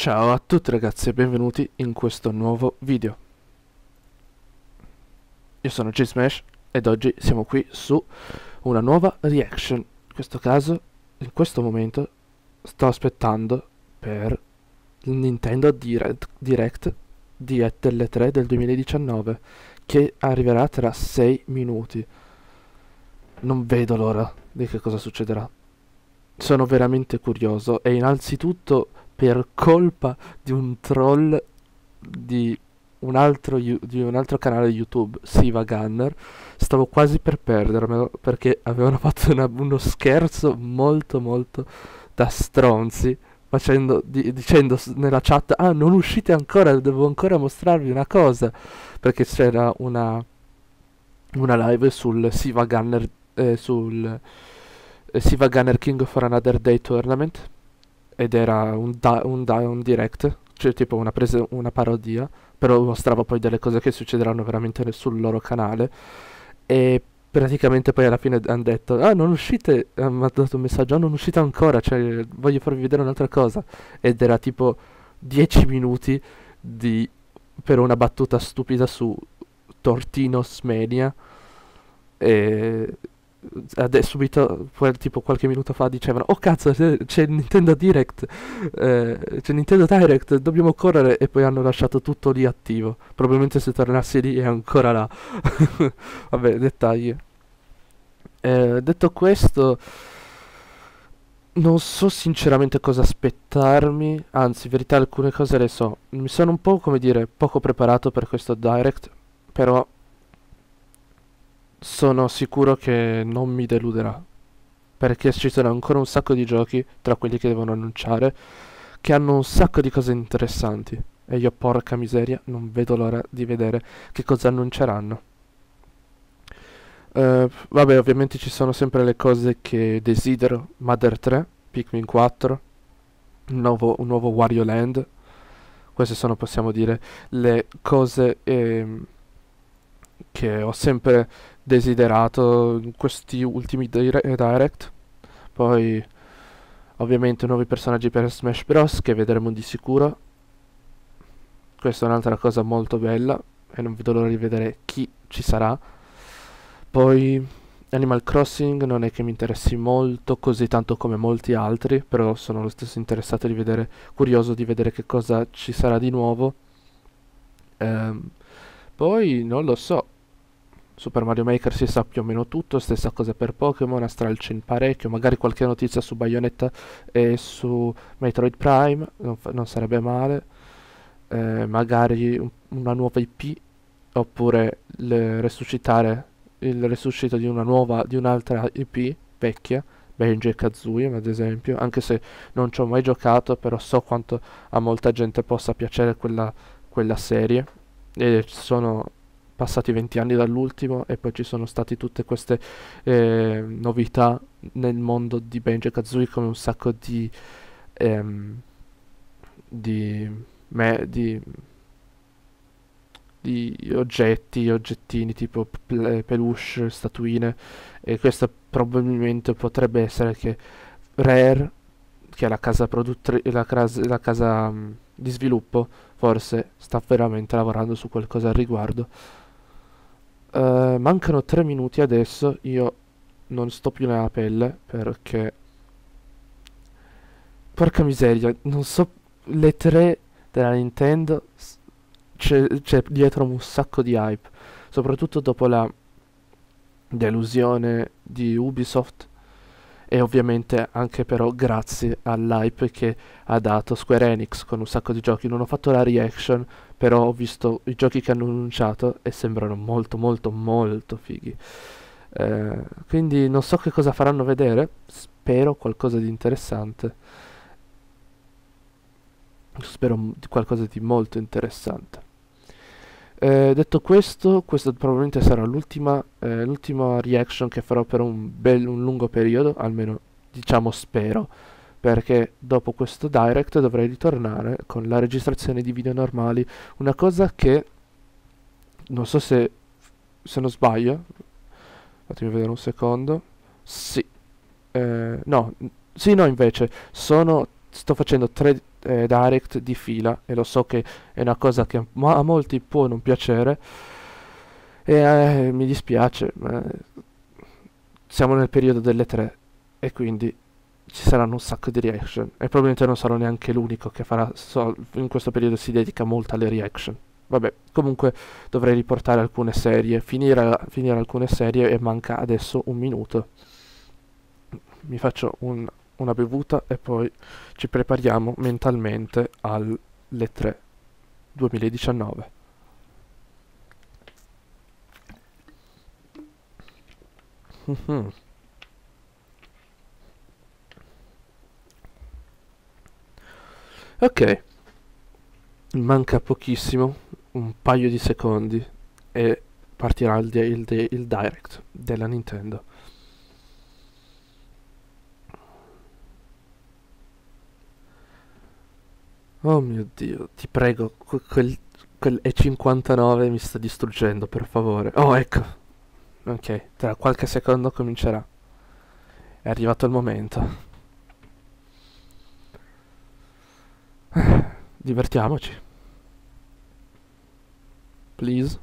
Ciao a tutti ragazzi e benvenuti in questo nuovo video. Io sono G-Smash ed oggi siamo qui su una nuova reaction. In questo caso, in questo momento, sto aspettando per il Nintendo Direct delle 3 del 2019 che arriverà tra 6 minuti. Non vedo l'ora di che cosa succederà. Sono veramente curioso e innanzitutto per colpa di un troll di di un altro canale YouTube, Siva Gunner, stavo quasi per perdermelo perché avevano fatto uno scherzo molto da stronzi dicendo nella chat: ah, non uscite ancora, devo ancora mostrarvi una cosa, perché c'era una live sul Siva Gunner, Siva Gunner King for Another Day Tournament, ed era un direct, cioè tipo una parodia, però mostrava poi delle cose che succederanno veramente sul loro canale. E praticamente poi alla fine hanno detto: ah, non uscite, mi ha dato un messaggio: ah, non uscite ancora, cioè voglio farvi vedere un'altra cosa. Ed era tipo 10 minuti di per una battuta stupida su Tortinos Mania. E subito, poi, tipo qualche minuto fa, dicevano: oh cazzo, c'è il Nintendo Direct, c'è Nintendo Direct, dobbiamo correre. E poi hanno lasciato tutto lì attivo. Probabilmente se tornassi lì è ancora là. Vabbè, dettagli. Detto questo, non so sinceramente cosa aspettarmi. Anzi, in verità alcune cose le so. Mi sono un po', come dire, poco preparato per questo Direct, però sono sicuro che non mi deluderà, perché ci sono ancora un sacco di giochi tra quelli che devono annunciare che hanno un sacco di cose interessanti, e io, porca miseria, non vedo l'ora di vedere che cosa annunceranno. Vabbè, ovviamente ci sono sempre le cose che desidero: Mother 3, Pikmin 4, un nuovo Wario Land. Queste sono, possiamo dire, le cose che ho sempre desiderato in questi ultimi direct. Poi ovviamente nuovi personaggi per Smash Bros. Che vedremo di sicuro. Questa è un'altra cosa molto bella e non vedo l'ora di vedere chi ci sarà. Poi Animal Crossing non è che mi interessi molto, così tanto come molti altri, però sono lo stesso interessato di vedere, curioso di vedere che cosa ci sarà di nuovo. Ehm, Poi non lo so. Super Mario Maker si sa più o meno tutto, stessa cosa per Pokémon, Astral Chain parecchio, magari qualche notizia su Bayonetta e su Metroid Prime, non sarebbe male. Magari una nuova IP, oppure il resuscito di di un'altra IP vecchia, Banjo e Kazooie ad esempio, anche se non ci ho mai giocato, però so quanto a molta gente possa piacere quella serie. E sono passati 20 anni dall'ultimo e poi ci sono state tutte queste novità nel mondo di Banjo e Kazooie, come un sacco ehm, di, me- di oggettini tipo peluche, statuine. E questa probabilmente potrebbe essere che Rare, che è la casa la casa di sviluppo, forse sta veramente lavorando su qualcosa al riguardo. Mancano 3 minuti adesso, io non sto più nella pelle perché, porca miseria, non so, le 3 della Nintendo, c'è dietro un sacco di hype, soprattutto dopo la delusione di Ubisoft, e ovviamente anche però grazie all'hype che ha dato Square Enix con un sacco di giochi. Non ho fatto la reaction, però ho visto i giochi che hanno annunciato e sembrano molto fighi. Quindi non so che cosa faranno vedere, spero qualcosa di interessante. Spero di qualcosa di molto interessante. Detto questo, questa probabilmente sarà l'ultima reaction che farò per un lungo periodo, almeno diciamo spero, perché dopo questo direct dovrei ritornare con la registrazione di video normali, una cosa che non so se non sbaglio, fatemi vedere un secondo. Sì, no, sì, no, invece sono sto facendo 3 direct di fila e lo so che è una cosa che a molti può non piacere e mi dispiace, ma siamo nel periodo delle 3 e quindi ci saranno un sacco di reaction e probabilmente non sarò neanche l'unico che farà, in questo periodo si dedica molto alle reaction. Vabbè, comunque dovrei riportare alcune serie, finire alcune serie e manca adesso un minuto. Mi faccio una bevuta e poi ci prepariamo mentalmente alle 3 2019. Mhm. Ok, manca pochissimo, un paio di secondi e partirà il direct della Nintendo. Oh mio Dio, ti prego, quel E59 mi sta distruggendo, per favore. Oh, ecco. Ok, tra qualche secondo comincerà. È arrivato il momento. Divertiamoci. Please.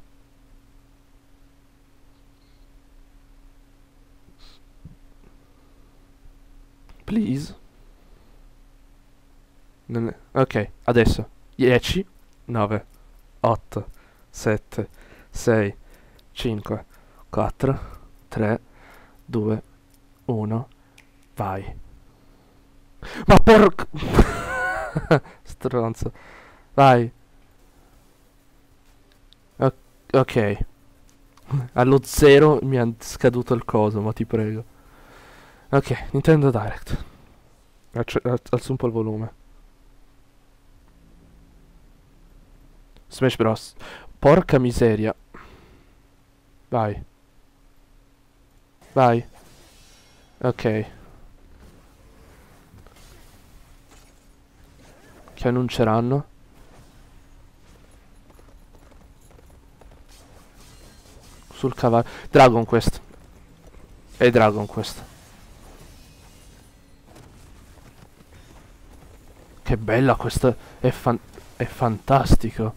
Please. Ok, adesso. 10, 9, 8, 7, 6, 5, 4, 3, 2, 1, vai. Ma porco... Stronzo. Vai. Ok. Allo 0 mi è scaduto il coso, ma ti prego. Ok, Nintendo Direct. Alzo un po' il volume. Smash Bros. Porca miseria. Vai. Vai. Ok. Che annunceranno? Sul cavallo. Dragon Quest. È Dragon Quest. Che bella questa. È fantastico.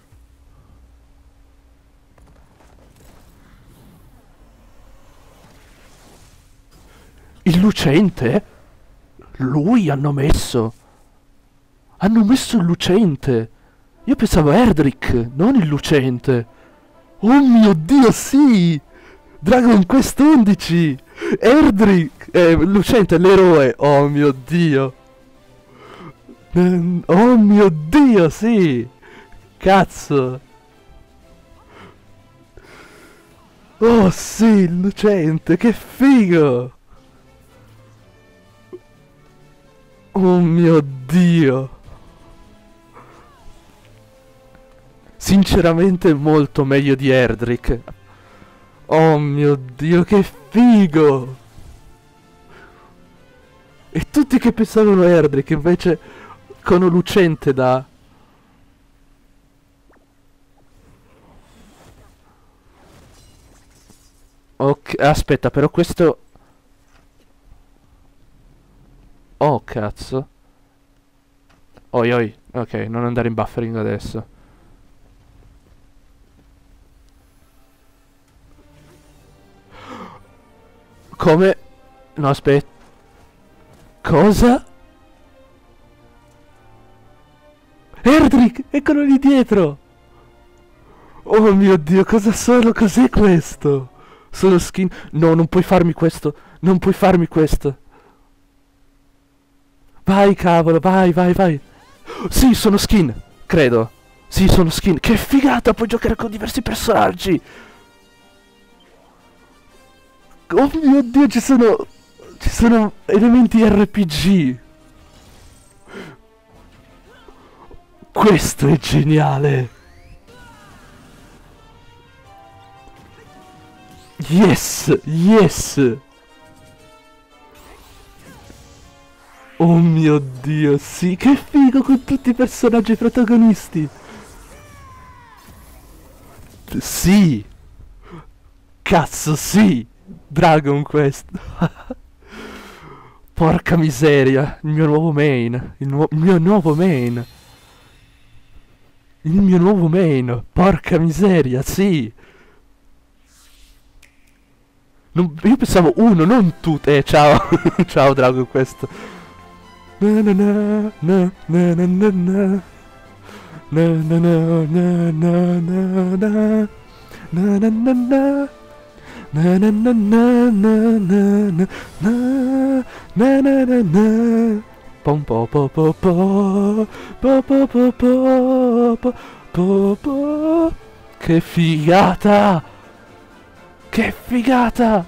Il lucente? Lui hanno messo. Hanno messo il lucente. Io pensavo Erdrick, non il lucente. Oh mio Dio, sì! Dragon Quest 11! Erdrick! Lucente, l'eroe! Oh mio Dio! Oh mio Dio, sì! Cazzo! Oh sì, il lucente, che figo! Oh mio Dio! Sinceramente molto meglio di Erdrick. Oh mio Dio, che figo! E tutti che pensavano a Erdrick invece con un lucente da... Ok, aspetta, però questo... Oh, cazzo. Oi, oi. Ok, non andare in buffering adesso. Come? No, aspetta. Cosa? Erdrick! Eccolo lì dietro! Oh mio Dio, cosa sono? Cos'è questo? Sono skin... No, non puoi farmi questo. Non puoi farmi questo. Vai, cavolo, vai, vai, vai. Sì, sono skin, credo. Sì, sono skin. Che figata, puoi giocare con diversi personaggi. Oh mio Dio, ci sono... Ci sono elementi RPG. Questo è geniale. Yes, yes. Oh mio Dio, sì, che figo con tutti i personaggi protagonisti. Sì. Cazzo, sì. Dragon Quest. Porca miseria, il mio nuovo main. Il mio nuovo main. Il mio nuovo main. Porca miseria, sì. Io pensavo uno, non tutte. Ciao. Ciao Dragon Quest. Na na na na na na na na. Na na na na na na na. Na na na na. Na na na na na na na na na na na na. Pom po po po po po po po po po po po. Che figata! Che figata!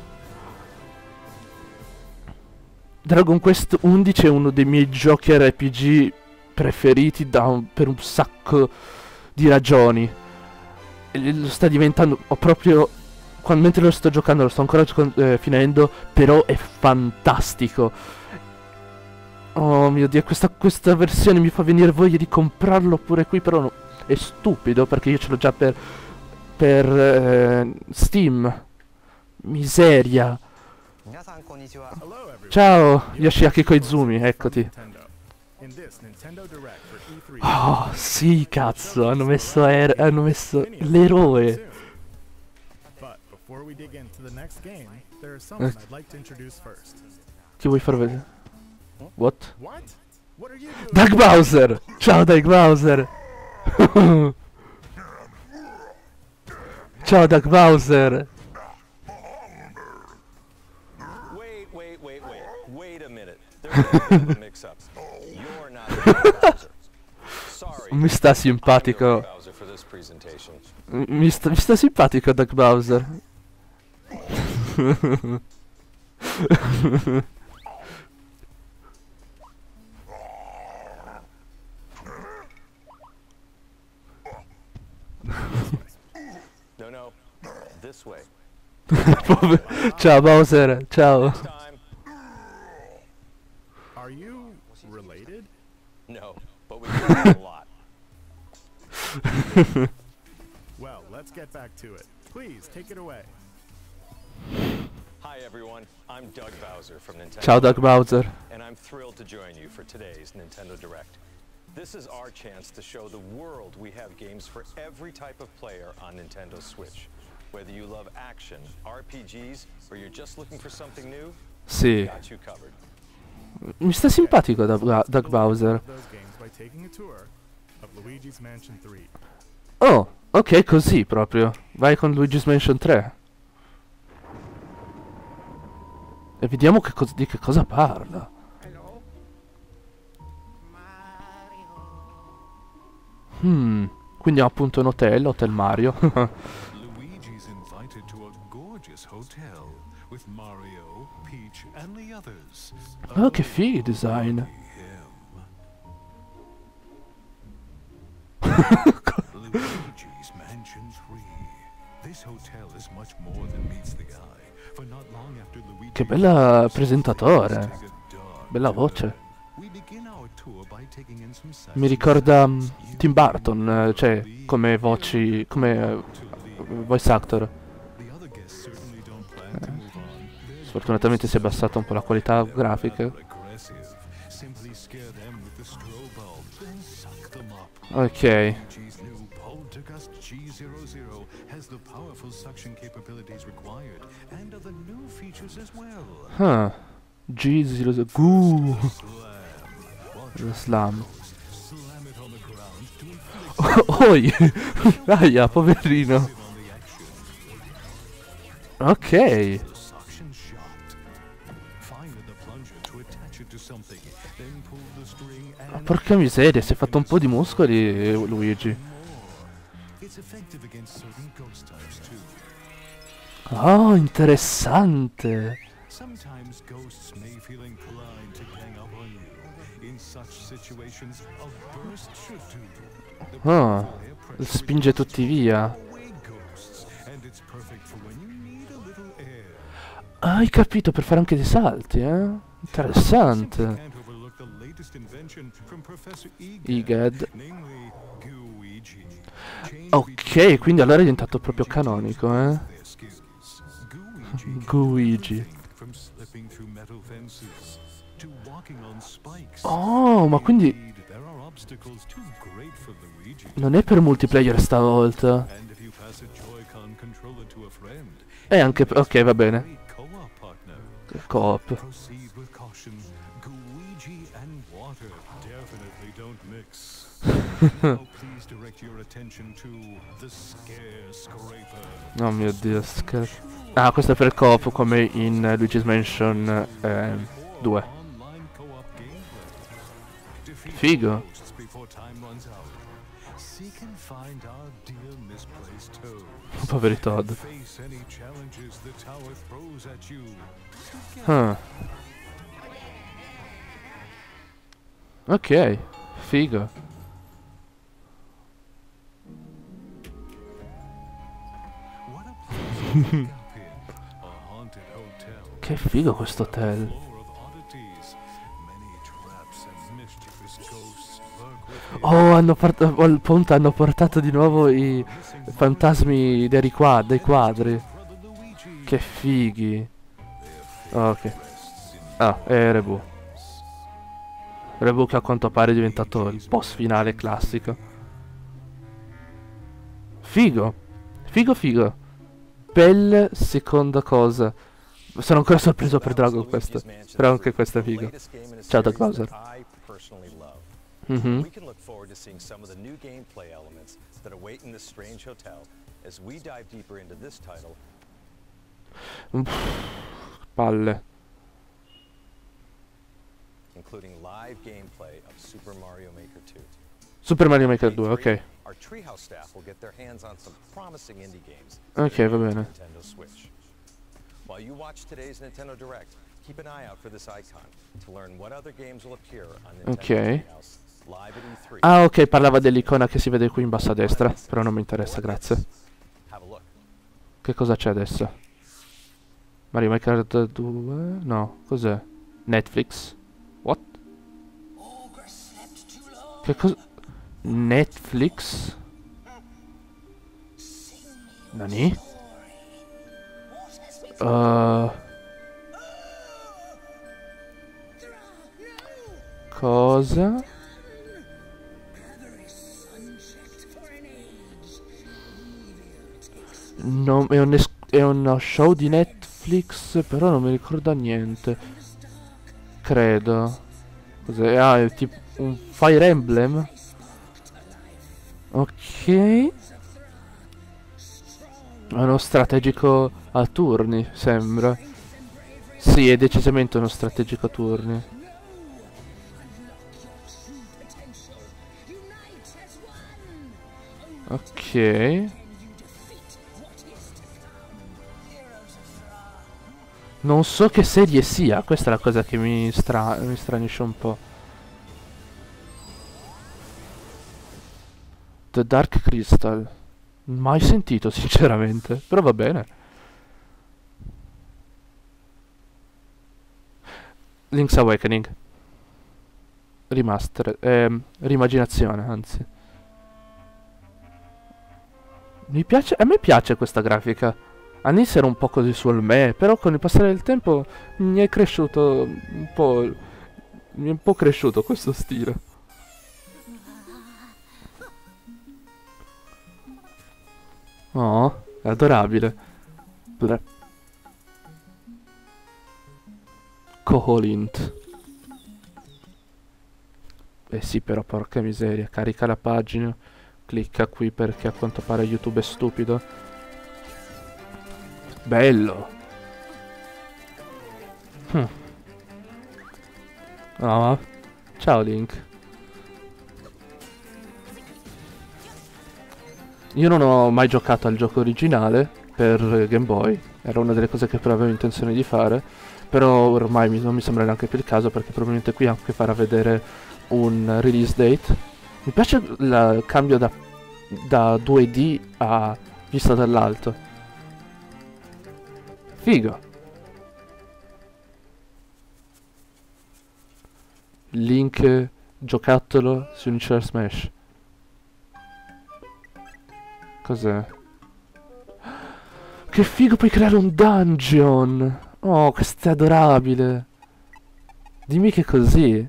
Dragon Quest 11 è uno dei miei giochi RPG preferiti per un sacco di ragioni. E lo sta diventando, ho proprio... mentre lo sto giocando, lo sto ancora finendo, però è fantastico. Oh mio Dio, questa versione mi fa venire voglia di comprarlo pure qui, però no, è stupido perché io ce l'ho già per Steam. Miseria. Ciao, Yoshiaki Koizumi, eccoti. Oh, sì, cazzo, hanno messo l'eroe. Chi vuoi far vedere? What? Doug Bowser! Ciao Doug Bowser! Ciao Doug Bowser! Wait a minute. There's a bit of a mix-up. You're not Doug Bowser. Sorry. Mi sta simpatico. Mi sta simpatico Doug Bowser. No, this way. Ciao Bowser, ciao. Are you related? No, but we get a lot. Well, let's get back to it. Please, take it away. Hi everyone, I'm Doug Bowser from Nintendo. Ciao Doug Bowser. And I'm thrilled to join you for today's Nintendo Direct. This is our chance to show the world we have games for every type of player on Nintendo Switch. Whether you love action, RPGs, or you're just looking for something new, Sì. got you covered. Mi sta simpatico Doug Bowser. Oh, ok, così proprio. Vai con Luigi's Mansion 3. E vediamo di che cosa parla. Quindi è appunto un hotel, Hotel Mario. Luigi's invited to a gorgeous hotel with Mario, Peach and the others. Oh, che figo design. Luigi's Mansion 3. This hotel is much more than meets the eye. For not long after Luigi Che bella presentatore. Bella voce. Mi ricorda Tim Burton, cioè come voice actor. Sfortunatamente si è abbassata un po' la qualità grafica. Ok. G00 lo slam. Oi! Aia, poverino. Ok. Porca miseria, si è fatto un po' di muscoli Luigi. Oh, interessante. Oh, spinge tutti via. Ah, hai capito, per fare anche dei salti, eh? Interessante. Egad. Ok, quindi allora è diventato proprio canonico, eh? Guigi. to walking on spikes. Oh, ma quindi Indeed, there are obstacles too great for Luigi. non è per multiplayer stavolta. And if you pass a Joy-Con controller to a friend, È anche... ok, va bene. great co-op partner. Co-op. Proceed with caution. Luigi and water definitely don't mix. Now please direct your attention to the Scare Scraper. Oh mio Dio, scherzo. Ah, questo è per il co-op come in Luigi's Mansion 2. Online co-op gameplay. Defeat Figo. ghosts before time runs out. Seek and find our dear misplaced toad. Poveri Todd. Face any challenges the tower throws at you. Ah. Ok, figo. What a place to wake up in. A haunted hotel. Che figo questo hotel. Floor of oddities. Many traps and mischievous ghosts lurk within. Oh, hanno portato di nuovo i fantasmi dei quadri. Brother Luigi. Che fighi. Their Ok. fate rests in Ah, è Rebu. Rebu che a quanto pare è diventato il boss finale classico. Figo. Figo figo. Bella seconda cosa. Sono ancora sorpreso per Dragon Quest. Però anche questo è figo. Ciao Doug Bowser. Mhm. We can look forward to seeing some of the new gameplay elements that await in this strange hotel as we dive deeper into this title. Palle. Including live gameplay of Super Mario Maker 2. Super Mario Maker 2, Day three, ok. Our Treehouse staff will get their hands on some promising indie games. Ok, va bene. Nintendo Switch. While you watch today's Nintendo Direct, keep an eye out for this icon to learn what other games will appear on Nintendo Ok. Treehouse live at E3. Ah, ok, parlava dell'icona che si vede qui in basso a destra. Però non mi interessa, grazie. Have a look. Che cosa c'è adesso? Mario Maker 2? No, cos'è? Netflix? What? Che cosa? Netflix? Nani? Cosa? No, è uno show di Netflix, però non mi ricorda niente. Credo. Cos'è? Ah, è tipo un Fire Emblem? Ok. È uno strategico a turni, sembra. Sì, è decisamente uno strategico a turni. Ok. Non so che serie sia, questa è la cosa che mi stranisce un po'. The Dark Crystal. Mai sentito, sinceramente. Però va bene. Link's Awakening. Remaster. Rimaginazione, anzi. Mi piace. A me piace questa grafica. All'inizio era un po' così sul me, però con il passare del tempo mi è cresciuto un po'. Mi è un po' cresciuto questo stile. Oh, è adorabile. Koholint. Eh sì, però porca miseria. Carica la pagina. Clicca qui perché a quanto pare YouTube è stupido. Bello. Oh. Ciao Link. Io non ho mai giocato al gioco originale per Game Boy. Era una delle cose che però avevo intenzione di fare. Però ormai non mi sembra neanche più il caso, perché probabilmente qui anche farà vedere un release date. Mi piace il cambio da 2D a vista dall'alto. Figo. Link giocattolo su Universal Smash. Cos'è? Che figo, puoi creare un dungeon. Oh, questo è adorabile. Dimmi che è così.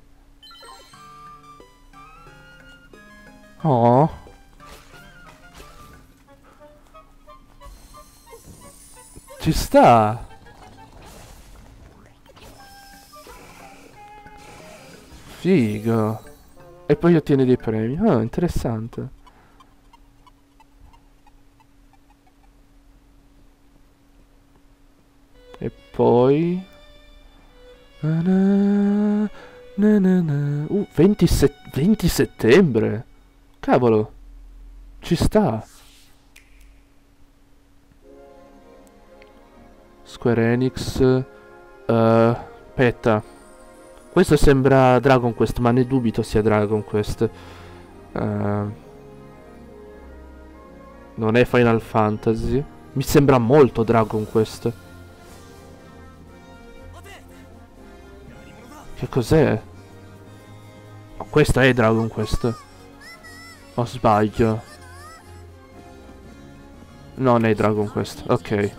Oh. Ci sta. Figo. E poi ottieni dei premi. Ah, interessante. E poi 20 settembre. Cavolo. Ci sta. Square Enix. Aspetta. Questo sembra Dragon Quest, ma ne dubito sia Dragon Quest. Non è Final Fantasy. Mi sembra molto Dragon Quest. Che cos'è? Oh, questo è Dragon Quest. O sbaglio? Non è Dragon Quest. Ok.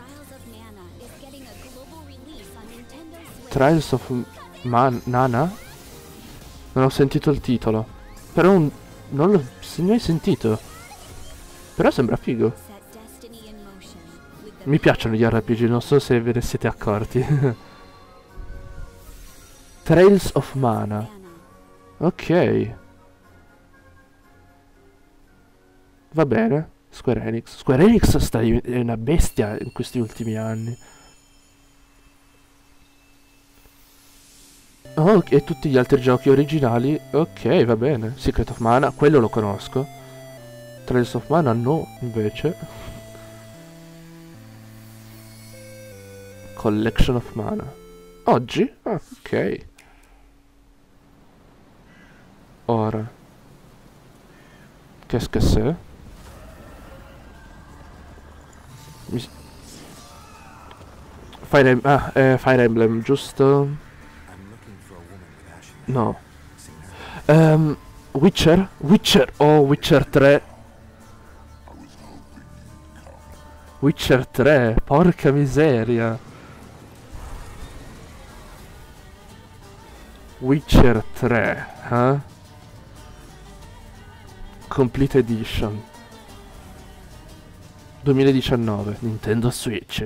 Trials of Nana? Non ho sentito il titolo. Però non l'ho mai sentito. Però sembra figo. Mi piacciono gli RPG, non so se ve ne siete accorti. Trails of Mana. Ok. Va bene. Square Enix. Square Enix è una bestia in questi ultimi anni. Oh, e tutti gli altri giochi originali. Ok, va bene. Secret of Mana, quello lo conosco. Trails of Mana no, invece. Collection of Mana. Oggi? Ah, ok. Ora. Qu'est-ce que c'est? Fire Emblem, giusto? No. Witcher? Oh, Witcher 3. Witcher 3, porca miseria. Witcher 3, eh? Complete Edition 2019, Nintendo Switch.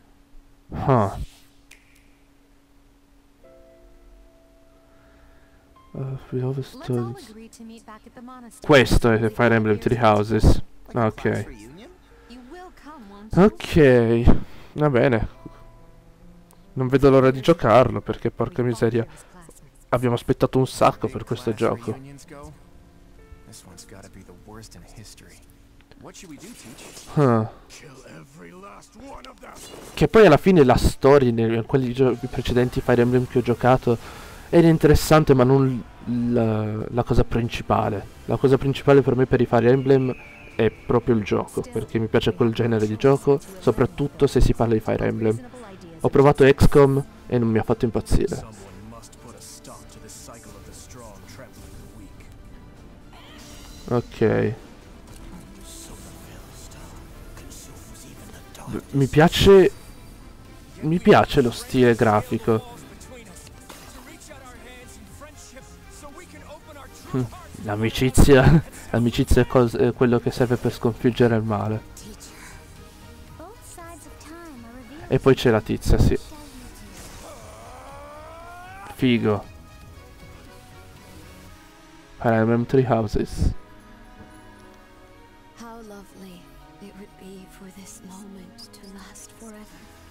Questo è Fire Emblem Three Houses. Ok. Ok. Va bene. Non vedo l'ora di giocarlo perché porca miseria. Abbiamo aspettato un sacco per questo gioco. Che poi alla fine la storia in quelli precedenti Fire Emblem che ho giocato era interessante, ma non la cosa principale. La cosa principale per me per i Fire Emblem è proprio il gioco, perché mi piace quel genere di gioco, soprattutto se si parla di Fire Emblem. Ho provato XCOM e non mi ha fatto impazzire. Ok. Mi piace lo stile grafico. L'amicizia è quello che serve per sconfiggere il male. E poi c'è la tizia, sì. Figo. Fire Emblem Three Houses. How lovely it would be for this moment to last forever.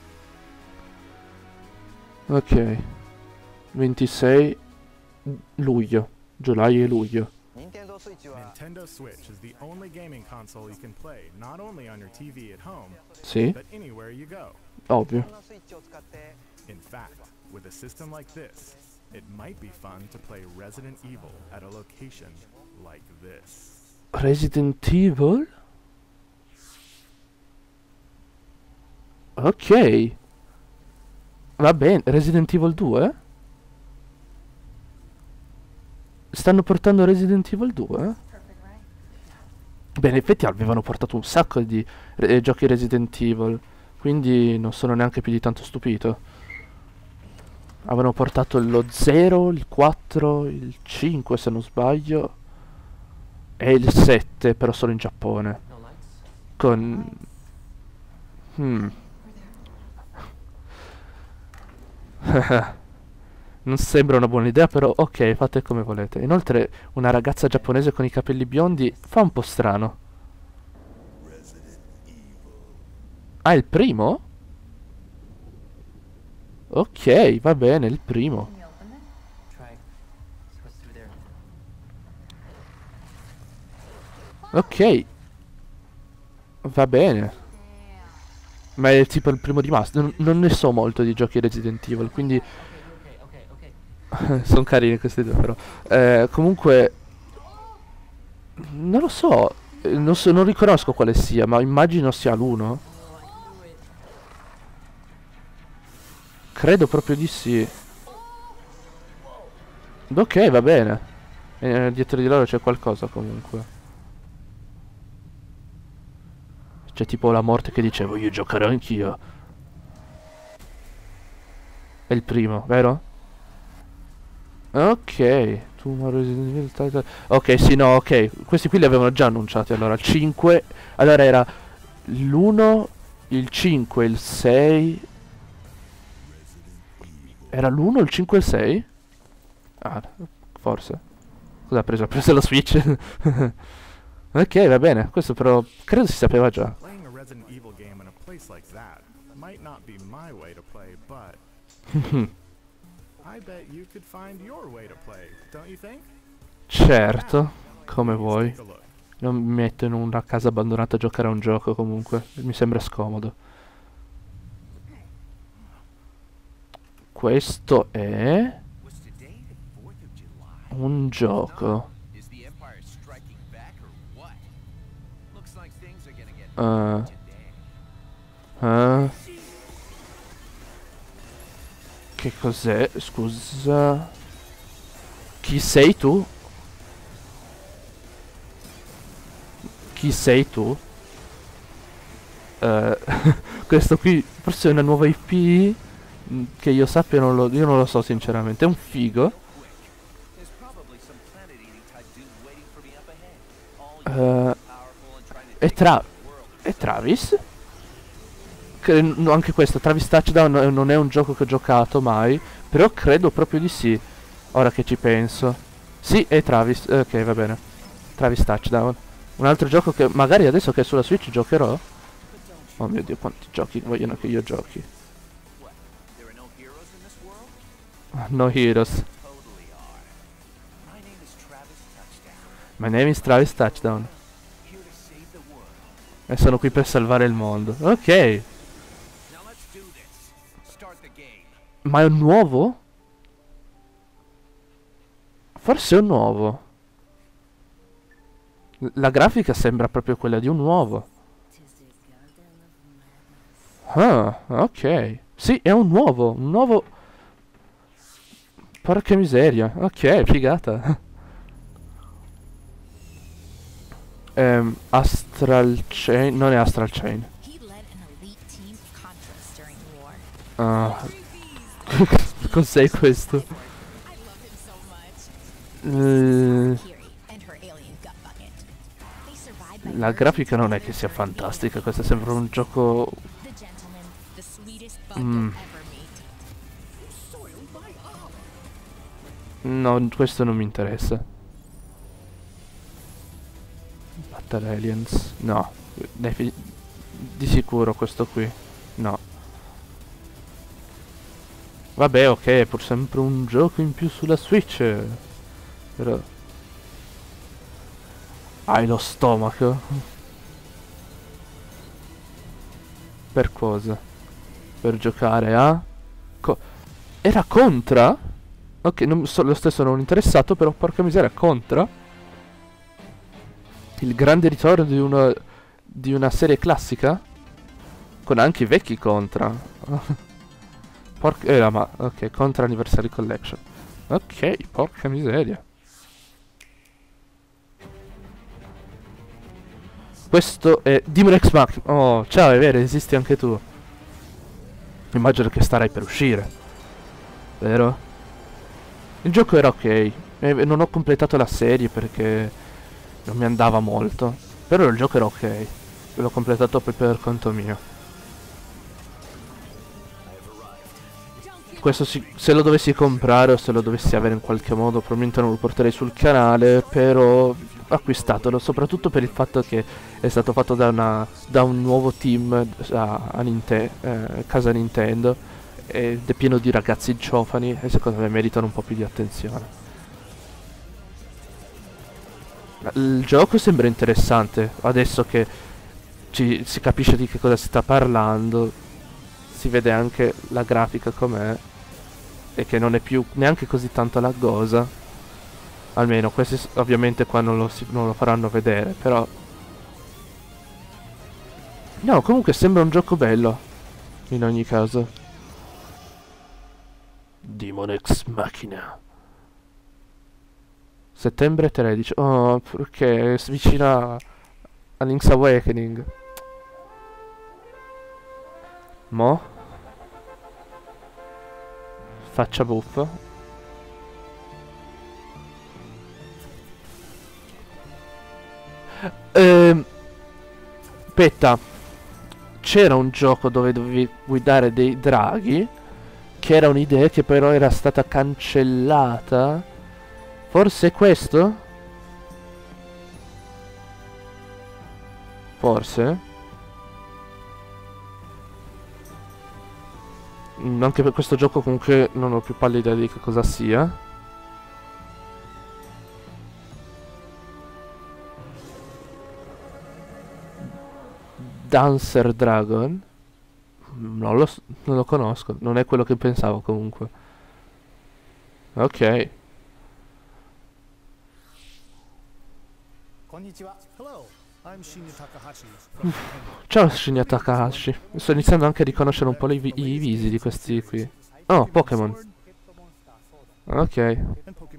Ok. 26 luglio. Giulaio e luglio. Nintendo Switch is the only gaming console you can play not only on your TV at home, Sì, but anywhere you go. ovvio. In fact, with a system like this, it might be fun to play Resident Evil at a location like this. Resident Evil? Ok. Va bene, Resident Evil 2? Stanno portando Resident Evil 2? Beh, in effetti avevano portato un sacco di giochi Resident Evil, quindi non sono neanche più di tanto stupito. Avevano portato lo 0, il 4, il 5 se non sbaglio. E il 7, però solo in Giappone. Con... Non sembra una buona idea, però ok, fate come volete. Inoltre, una ragazza giapponese con i capelli biondi fa un po' strano. Ah, il primo? Ok, va bene, il primo. Ok, va bene. Ma è tipo il primo rimasto. Non ne so molto di giochi Resident Evil, quindi... sono carini questi due però. Comunque... Non lo so. Non riconosco quale sia, ma immagino sia l'uno. Credo proprio di sì. Ok, va bene. Dietro di loro c'è qualcosa comunque. C'è tipo la morte che dice voglio giocare anch'io. È il primo, vero? Ok. Ok, sì, no, ok. Questi qui li avevano già annunciati. Allora, il 5. Allora era l'1, il 5, il 6. Era l'1, il 5 e il 6? Ah, forse. Cosa ha preso? Ha preso la Switch? Ok, va bene. Questo però credo si sapeva già. Playing a Resident Evil game in a place like that might not be my way to play, but I bet you could find your way to play, don't you think? Certo, come Please vuoi. take a look. Non mi metto in una casa abbandonata a giocare a un gioco comunque. Mi sembra scomodo. Questo è Was today the 4th of July? un gioco. Is the Empire striking back or what? Looks like things are gonna get Uh, today. che cos'è? Scusa. Chi sei tu? Chi sei tu? Questo qui forse è una nuova IP. Che io sappia io non lo so sinceramente. È un figo. There's probably some planet-eating type dude waiting for me up ahead. All young, powerful and trying to È take over the world. È Travis? No, anche questo, Travis Touchdown non è un gioco che ho giocato mai. Però credo proprio di sì. Ora che ci penso. Sì, è Travis. Ok, va bene. Travis Touchdown. Un altro gioco che magari adesso che è sulla Switch giocherò. Oh mio Dio, quanti giochi vogliono che io giochi. What? There are no heroes in this world? No Heroes. Totally are. My name is Travis Touchdown. My name is Travis Touchdown. Here to save the world. E sono qui per salvare il mondo. Ok. Now let's do this. Start the game. Ma è un nuovo? Forse è un nuovo. La grafica sembra proprio quella di un nuovo. Ah, ok. Sì, è un nuovo. Un nuovo... Porca miseria. Ok, figata. Astral Chain... Non è Astral Chain. He led an elite team of Contras during the war. Ah. Cos'è questo? I love him so much. Kiri and her alien gut bucket. They survived by La grafica non è che sia fantastica, questo sembra un gioco... the gentleman, the sweetest bug Mm. you'll ever meet. Soiled by No, questo non mi interessa. Battle Aliens. No, di sicuro questo qui. No. Vabbè, ok, è pur sempre un gioco in più sulla Switch. Però... Hai lo stomaco? Per cosa? Per giocare a... Era Contra? Ok, lo stesso non interessato, però porca miseria, Contra? Il grande ritorno di una serie classica? Con anche i vecchi Contra. Ma... Ok, Contra Anniversary Collection. Ok, porca miseria. Questo è Demon X Machina. Oh, ciao, è vero, esisti anche tu. Immagino che starai per uscire. vero? Il gioco era ok. Non ho completato la serie perché non mi andava molto. Però il gioco era ok. L'ho completato poi per conto mio. Questo se lo dovessi comprare o se lo dovessi avere in qualche modo, probabilmente non lo porterei sul canale, però acquistatelo, soprattutto per il fatto che è stato fatto da un nuovo team a casa Nintendo, ed è pieno di ragazzi giovani e secondo me meritano un po' più di attenzione. Il gioco sembra interessante, adesso che si capisce di che cosa si sta parlando, si vede anche la grafica com'è e che non è più neanche così tanto laggosa. Almeno questi ovviamente qua non lo faranno vedere, però no, comunque sembra un gioco bello in ogni caso. Demon Ex Machina, settembre 13. Oh, perché si vicina a Link's Awakening. Mo faccia buffa. Aspetta, c'era un gioco dove dovevi guidare dei draghi, che era un'idea che però era stata cancellata. Forse è questo? Forse? Anche per questo gioco comunque non ho più pallida idea di che cosa sia. Dancer Dragon? Non lo conosco, non è quello che pensavo comunque. Ok. Ciao Shinya Takahashi. Sto iniziando anche a riconoscere un po' i visi di questi qui. Oh, Pokémon. Ok.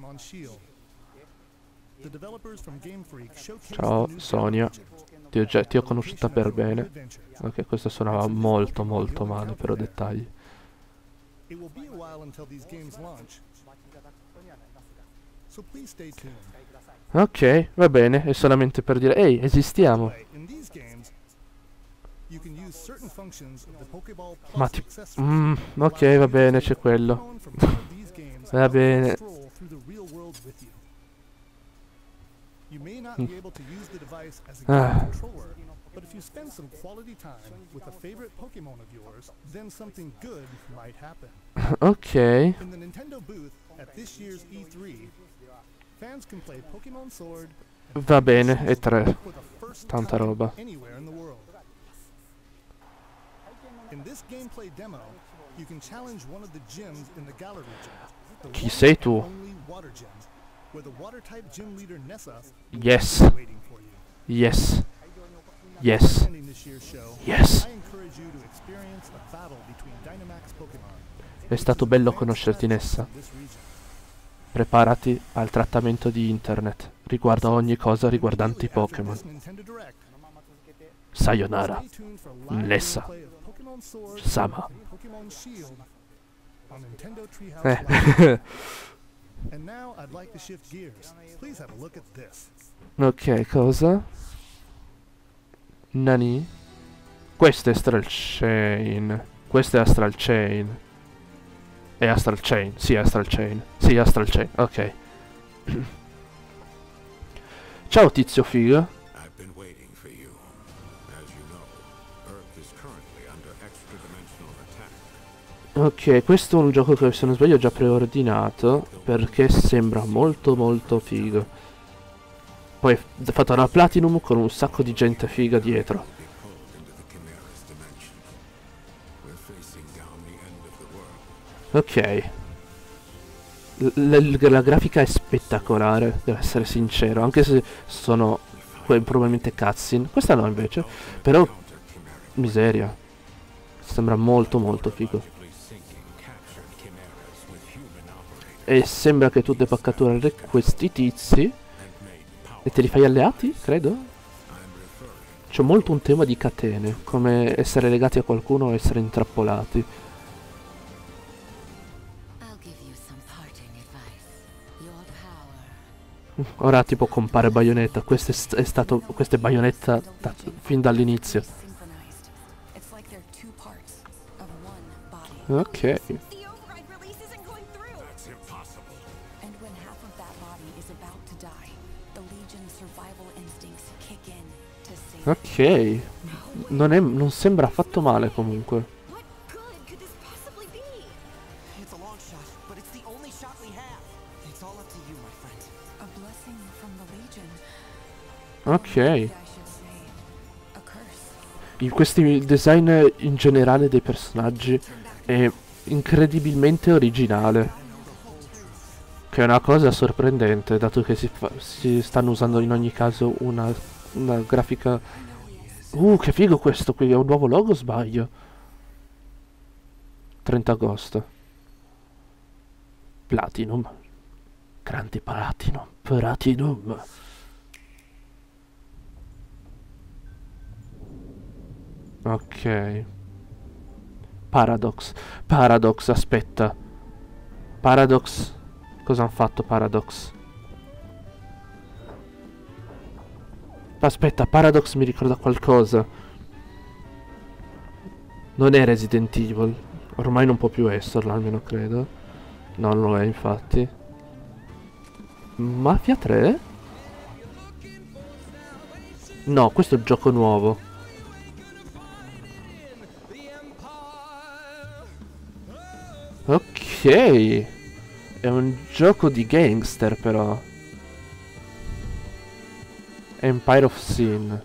Ciao Sonia. Ti ho conosciuta per bene. Ok, questo suonava molto molto male, però dettagli. Ok, va bene, è solamente per dire, ehi, esistiamo. Ma ok, va bene, c'è quello. Va bene. But if you spend some quality time with a favorite Pokémon of yours, then something good might happen. Ok. In the Nintendo booth at this year's E3, fans can play Pokémon Sword. Va bene, è 3. Tanta roba. Anywhere in the world. In this gameplay demo, you can challenge one of the gyms in the Galar region. Chi sei tu? Only water gym, where the water type gym leader Nessa Yes. is waiting for you. Yes. Yes. Yes. È stato bello conoscerti, Nessa. Preparati al trattamento di internet riguardo a ogni cosa riguardante i Pokémon. Sayonara. Nessa. Sama. Ok, cosa? Nani? Questo è Astral Chain. Questo è Astral Chain. È Astral Chain. Sì, Astral Chain. Sì, Astral Chain. Ok. Ciao tizio figo. Ok, questo è un gioco che se non sbaglio ho già preordinato, perché sembra molto molto figo. Poi è fatto una Platinum con un sacco di gente figa dietro. Ok. La grafica è spettacolare, devo essere sincero, anche se sono probabilmente cutscene. Questa no invece, però miseria. Sembra molto molto figo. E sembra che tu debba catturare questi tizi e te li fai alleati, credo? C'è molto un tema di catene, come essere legati a qualcuno o essere intrappolati. Ora tipo compare Bayonetta. Questo è stato. Questa è Bayonetta fin dall'inizio. Synchronized. It's like they're two parts of one body. Ok. The override release isn't going through. And when half of that body is about to die, the Legion's survival instincts kick in to save it. Ok. Non sembra affatto male comunque. What good could this possibly be? It's a long shot, but it's the only shot we have. It's all up to you, my friend. A blessing from the Legion. Ok. I should say, a curse. Il design in generale dei personaggi è incredibilmente originale. Che è una cosa sorprendente, dato che si stanno usando in ogni caso una grafica. Che figo questo qui, è un nuovo logo o sbaglio? 30 agosto. Platinum. Grandi Platinum. Platinum. Ok. Paradox, aspetta. Paradox. Cosa hanno fatto Paradox? Aspetta, Paradox mi ricorda qualcosa. Non è Resident Evil. Ormai non può più esserlo, almeno credo. No, non lo è, infatti. Mafia 3? No, questo è il gioco nuovo. Ok. È un gioco di gangster, però. Empire of Sin.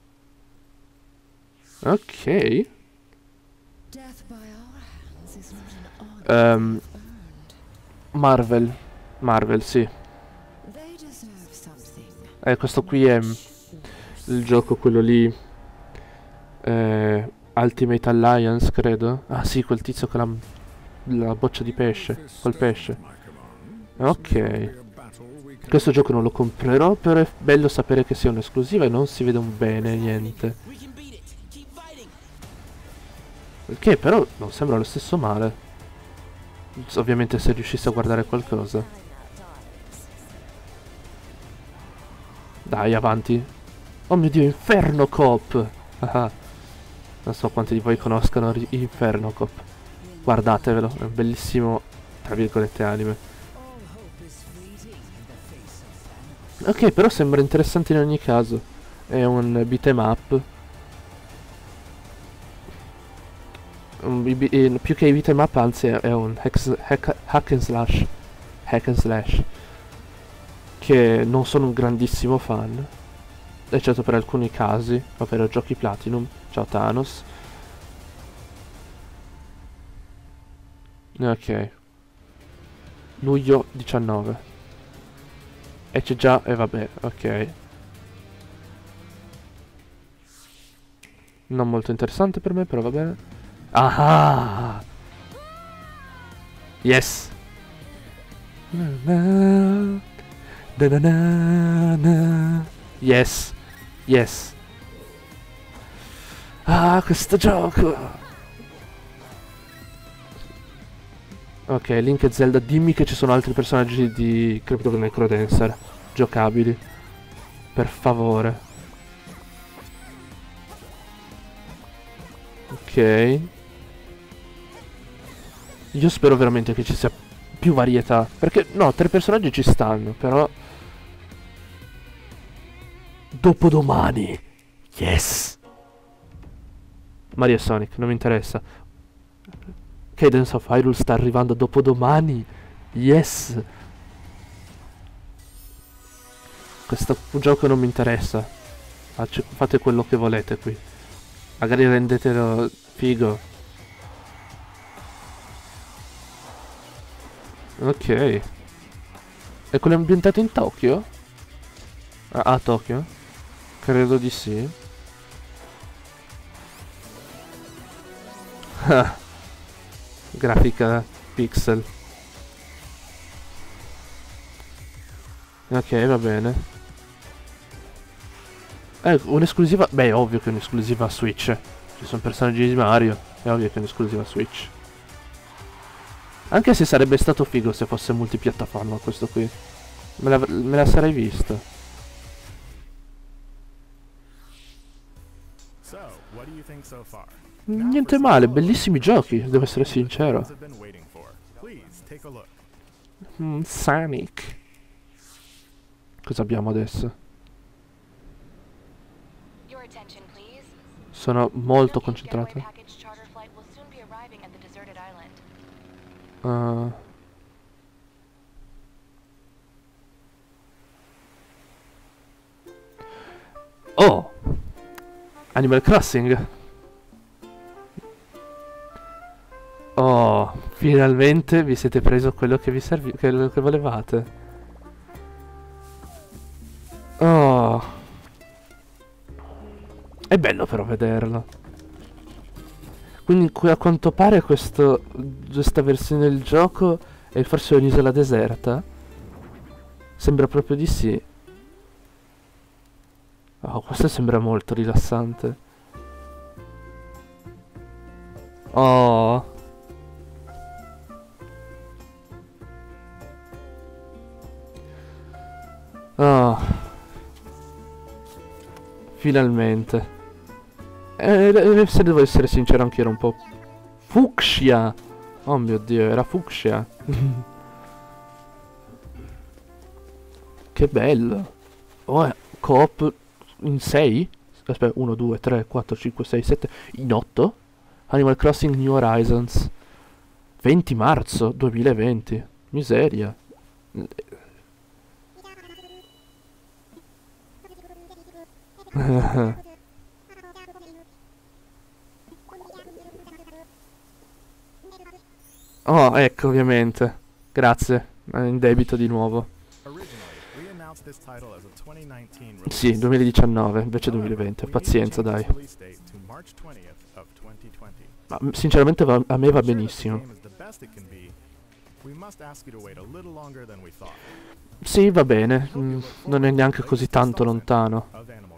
Ok. Death by our hands is not an Marvel. Marvel, sì. They deserve something. Questo qui è il gioco, quello lì. Ultimate Alliance, credo. Ah sì, quel tizio con la boccia di pesce. Col pesce. Ok. Questo gioco non lo comprerò, però è bello sapere che sia un'esclusiva e non si vede un bene, niente. Ok, però non sembra lo stesso male. Ovviamente se riuscissi a guardare qualcosa. Dai, avanti. Oh mio Dio, Inferno Cop. Ah, non so quanti di voi conoscano Inferno Cop. Guardatevelo, è un bellissimo, tra virgolette, anime. Ok, però sembra interessante in ogni caso. È un beat'em up. Più che beat'em up, anzi è un hack and slash. Hack and slash. Che non sono un grandissimo fan, eccetto per alcuni casi, ovvero giochi Platinum. Ciao Thanos. Ok. Luglio 19. E c'è già, e vabbè, ok. Non molto interessante per me, però va bene. Ah! Yes! Yes! Yes! Ah, questo gioco! Ok, Link e Zelda, dimmi che ci sono altri personaggi di Crypto Necrodancer giocabili. Per favore. Ok. Io spero veramente che ci sia più varietà. Perché, no, 3 personaggi ci stanno, però... Dopodomani. Yes. Mario e Sonic, non mi interessa. Cadence of Hyrule sta arrivando dopodomani. Yes. Questo gioco non mi interessa. Fate quello che volete qui. Magari rendetelo figo. Ok. E quello è ambientato in Tokyo? A Tokyo? Credo di sì. Grafica pixel. Ok, va bene. Un'esclusiva. Beh, è ovvio che è un'esclusiva Switch. Ci sono personaggi di Mario. È ovvio che è un'esclusiva Switch. Anche se sarebbe stato figo se fosse multipiattaforma questo qui. Me la sarei vista. So, what do you think so far? Niente male, bellissimi giochi, devo essere sincero. Have been waiting for. Please take a look. Sonic. Cosa abbiamo adesso? Your attention, please. Sono molto Your concentrato. getaway package charter flight will soon be arriving at the deserted island. Oh! Animal Crossing. Oh, finalmente vi siete preso quello che vi quello che volevate. Oh. È bello però vederlo. Quindi a quanto pare questa versione del gioco è forse un'isola deserta? Sembra proprio di sì. Oh, questo sembra molto rilassante. Oh. Oh. Finalmente. Se devo essere sincero, anche ero un po' fucsia. Oh mio Dio, era fucsia. Che bello. Oh, coop in 6? Aspetta, 1, 2, 3, 4, 5, 6, 7. In 8? Animal Crossing New Horizons. 20 marzo 2020. Miseria. Oh, ecco, ovviamente. Grazie. In debito di nuovo. Sì, 2019, invece 2020. Pazienza, dai. Ma sinceramente a me va benissimo. Sì, va bene. Non è neanche così tanto lontano.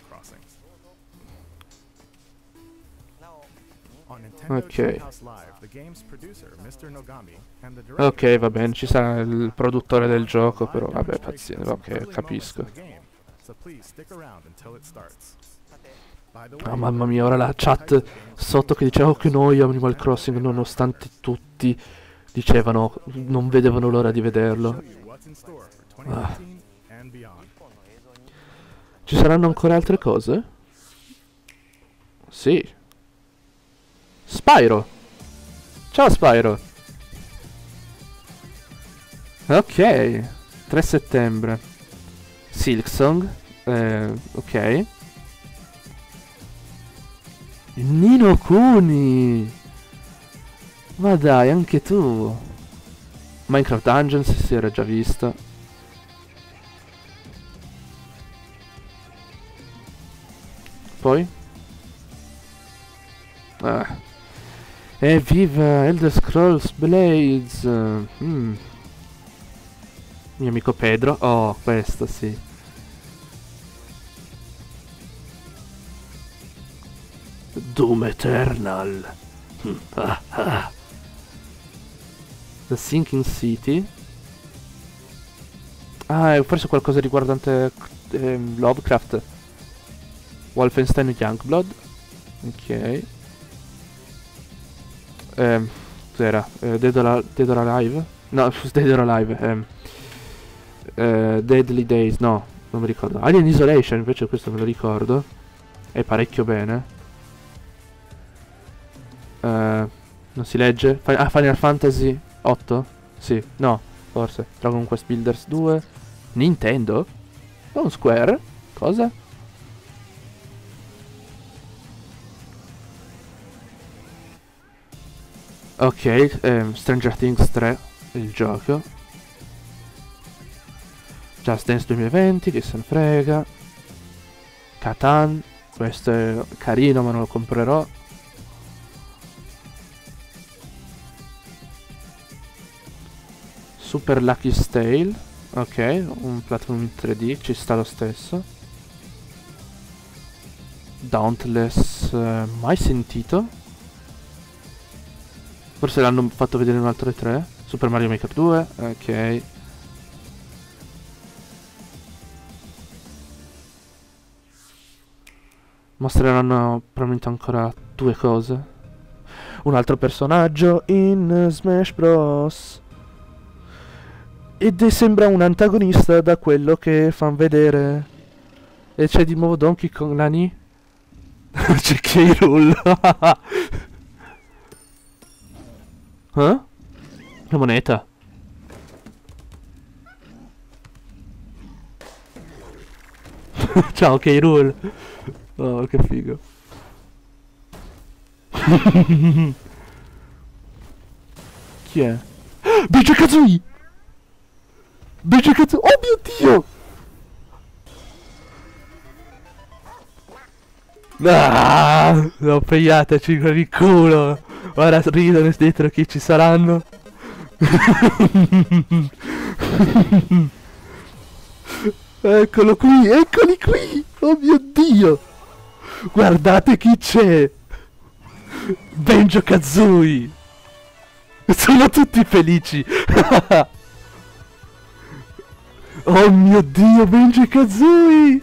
Ok. Ok, va bene, ci sarà il produttore del gioco, però vabbè, pazienza, ok, capisco. Oh, mamma mia, ora la chat sotto che diceva che noi Animal Crossing, nonostante tutti dicevano, non vedevano l'ora di vederlo. Ah. Ci saranno ancora altre cose? Sì. Spyro! Ciao Spyro! Ok, 3 settembre. Silksong, ok. Nino Kuni! Ma dai, anche tu! Minecraft Dungeons si era già vista. Poi? Evviva Elder Scrolls Blades! Mio amico Pedro. Oh, questo sì. Doom Eternal. The Sinking City. Ah, è forse qualcosa riguardante Lovecraft. Wolfenstein Youngblood. Ok. Cos'era? Dead or Alive? No, Dead or Alive. Deadly Days, no, non mi ricordo. Alien Isolation, invece questo me lo ricordo. È parecchio bene. Non si legge? Final Fantasy 8? Sì, no, forse. Dragon Quest Builders 2. Nintendo? Non Square? Cosa? Ok, Stranger Things 3, il gioco. Just Dance 2020, che se ne frega. Catan, questo è carino ma non lo comprerò. Super Lucky Tale, ok, un platform in 3D, ci sta lo stesso. Dauntless, mai sentito. Forse l'hanno fatto vedere in un altro E3. Super Mario Maker 2, ok. Mostreranno probabilmente ancora 2 cose. Un altro personaggio in Smash Bros. Ed sembra un antagonista da quello che fan vedere. E c'è di nuovo Donkey Kong Nani. C'è K. Rool. Eh? La moneta. Ciao K. Rool. Oh, che figo. Chi è? Banjo Kazooie! Banjo Kazooie! Oh mio Dio! Ah, l'ho pigliataci con il culo. Ora ridono dietro chi ci saranno. Eccolo qui, eccoli qui. Oh mio Dio. Guardate chi c'è. Banjo Kazooie. Sono tutti felici. Oh mio Dio, Banjo Kazooie.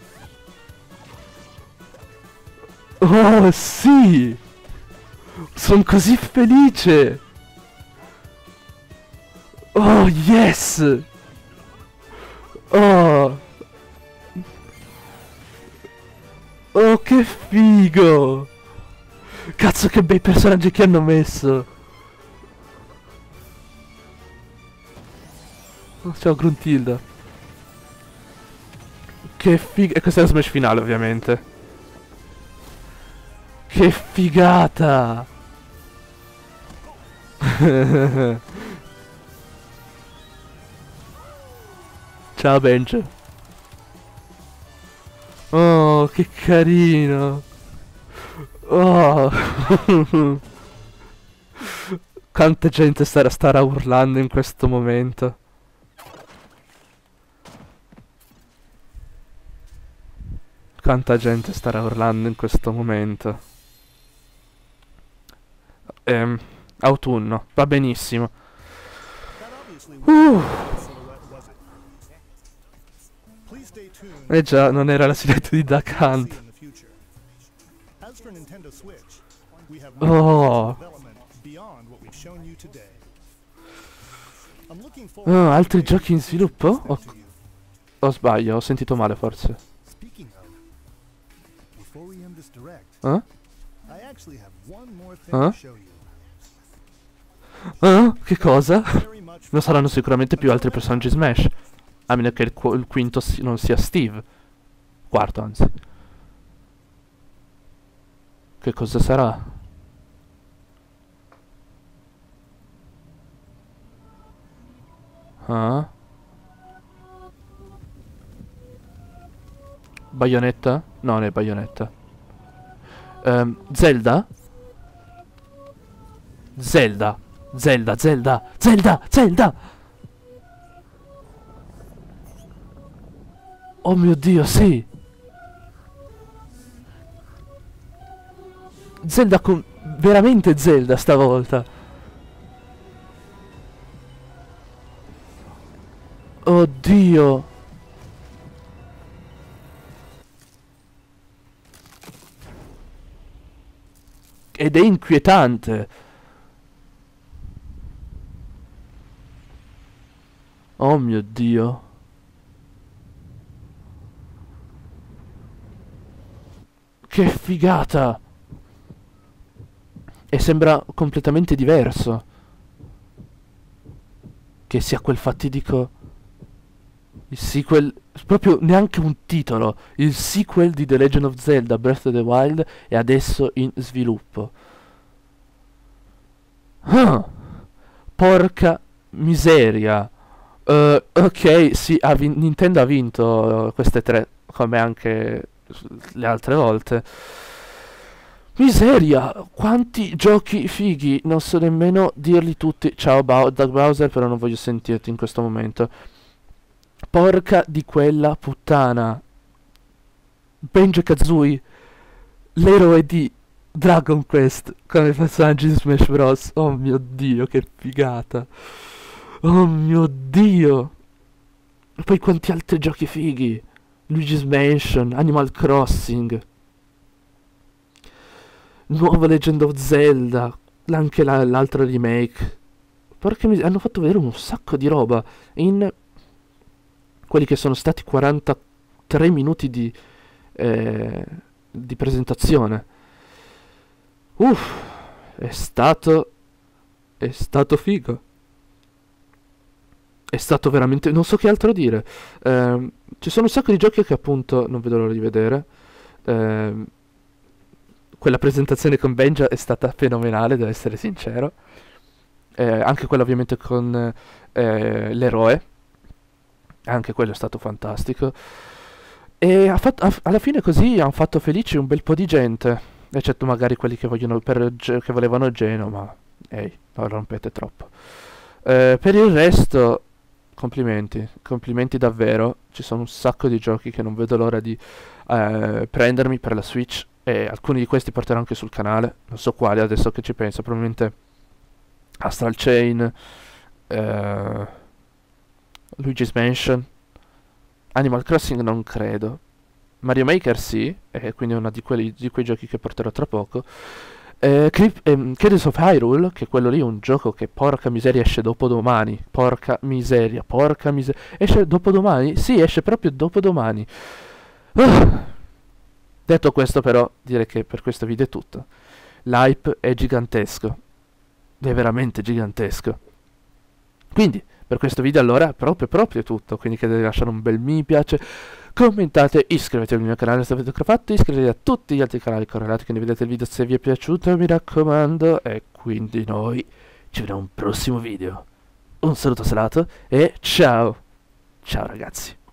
Oh sì. Sono così felice. Oh yes. Oh. Oh che figo. Cazzo che bei personaggi che hanno messo. Oh, ciao Gruntilda. Che figo. E questo è lo smash finale ovviamente. Che figata. Ciao Benjo. Oh che carino. Oh. Quanta gente starà urlando in questo momento. Quanta gente starà urlando in questo momento. Autunno, va benissimo. Già, non era la silhouette di Duck Hunt. Oh. Oh, altri giochi in sviluppo? O sbaglio, ho sentito male forse. Eh? Che cosa? Non saranno sicuramente più altri personaggi Smash. A meno che il quinto non sia Steve. Quarto, anzi. Che cosa sarà? Ah? Bayonetta? No, non è Bayonetta. Zelda? Zelda. Zelda, Zelda, Zelda, Zelda! Oh mio Dio, sì! Zelda con... veramente Zelda stavolta! Oddio! Ed è inquietante! Oh mio Dio. Che figata. E sembra completamente diverso. Che sia quel fatidico... il sequel... proprio neanche un titolo. Il sequel di The Legend of Zelda Breath of the Wild è adesso in sviluppo. Porca miseria. Ok, sì, Nintendo ha vinto queste 3, come anche le altre volte. Miseria, quanti giochi fighi, non so nemmeno dirli tutti. Ciao Doug Bowser, però non voglio sentirti in questo momento. Porca di quella puttana. Banjo Kazooie, l'eroe di Dragon Quest, come personaggi di Smash Bros. Oh mio Dio, che figata. Oh mio Dio. E poi quanti altri giochi fighi. Luigi's Mansion, Animal Crossing. nuovo Legend of Zelda, anche l'altro remake. Perché hanno fatto vedere un sacco di roba in quelli che sono stati 43 minuti di presentazione. È stato figo. È stato veramente, non so che altro dire. Ci sono un sacco di giochi che appunto non vedo l'ora di vedere. Quella presentazione con Benja è stata fenomenale, devo essere sincero. Anche quella ovviamente con l'eroe, anche quello è stato fantastico. E alla fine così hanno fatto felici un bel po' di gente, eccetto magari quelli che che volevano Geno, ma ehi, non rompete troppo. Per il resto, complimenti davvero. Ci sono un sacco di giochi che non vedo l'ora di prendermi per la Switch, e alcuni di questi porterò anche sul canale, non so quali adesso che ci penso, probabilmente Astral Chain, Luigi's Mansion, Animal Crossing non credo, Mario Maker sì, e quindi è uno di quei giochi che porterò tra poco. Cadence of Hyrule, che quello lì è un gioco che porca miseria esce dopodomani. Porca miseria. Esce dopodomani? Sì, esce proprio dopodomani. Detto questo però, direi che per questo video è tutto. L'hype è gigantesco. È veramente gigantesco. Quindi, per questo video allora proprio è tutto. Quindi che devi lasciare un bel mi piace, commentate, iscrivetevi al mio canale se avete ancora fatto, iscrivetevi a tutti gli altri canali correlati, quindi vedete il video se vi è piaciuto, mi raccomando. E quindi noi ci vediamo a un prossimo video. Un saluto salato e ciao ragazzi.